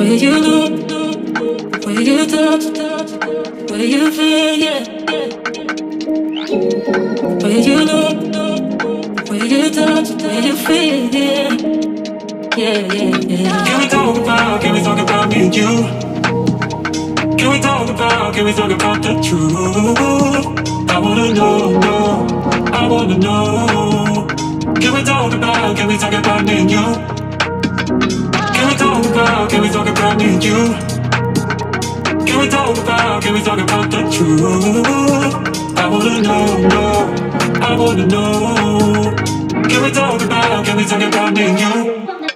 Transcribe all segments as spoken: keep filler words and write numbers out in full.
Where you look, where you touch, where you feel, yeah. Where you look, where you touch, where you feel, yeah. Yeah, yeah, yeah. Can we talk about, can we talk about me and you? Can we talk about, can we talk about the truth? I wanna know, know, I wanna know. Can we talk about, can we talk about me and you? Can we talk about, can we talk about me and you? Can we talk about, can we talk about the truth? I wanna know, know, I wanna know. Can we talk about, can we talk about me and you?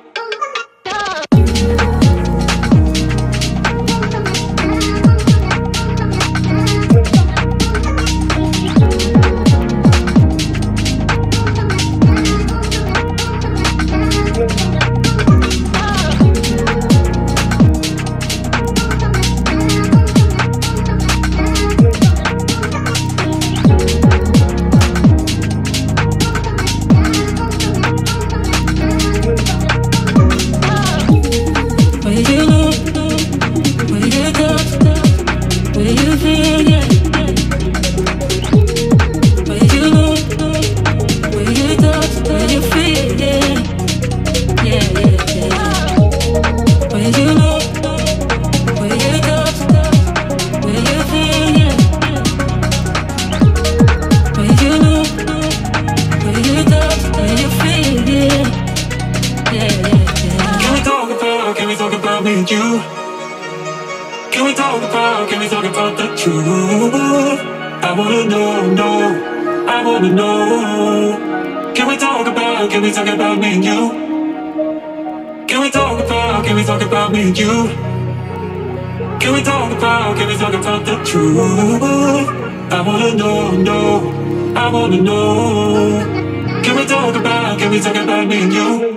Can we talk about me and you? Can we talk about, can we talk about me and you? Can we talk about, can we talk about the truth? I wanna know, know, I wanna know. Can we talk about, can we talk about me and you?